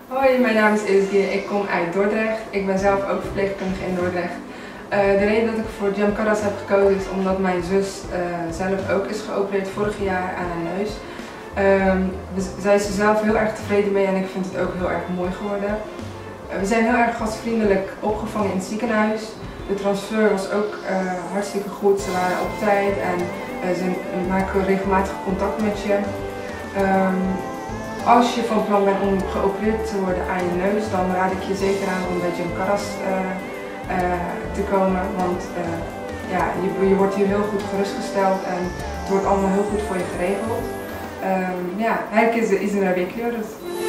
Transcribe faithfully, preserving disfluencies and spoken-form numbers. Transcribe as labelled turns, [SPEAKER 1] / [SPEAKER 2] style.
[SPEAKER 1] Hoi, mijn naam is Ezgi. Ik kom uit Dordrecht. Ik ben zelf ook verpleegkundige in Dordrecht. Uh, de reden dat ik voor Jam Karas heb gekozen is omdat mijn zus uh, zelf ook is geopereerd vorig jaar aan haar neus. Um, dus zij is er zelf heel erg tevreden mee en ik vind het ook heel erg mooi geworden. Uh, we zijn heel erg gastvriendelijk opgevangen in het ziekenhuis. De transfer was ook uh, hartstikke goed. Ze waren op tijd en uh, ze maken regelmatig contact met je. Um, Als je van plan bent om geopereerd te worden aan je neus, dan raad ik je zeker aan om bij Jam Karas uh, uh, te komen, want uh, ja, je, je wordt hier heel goed gerustgesteld en het wordt allemaal heel goed voor je geregeld. Um, ja, herkes izin bekliyoruz.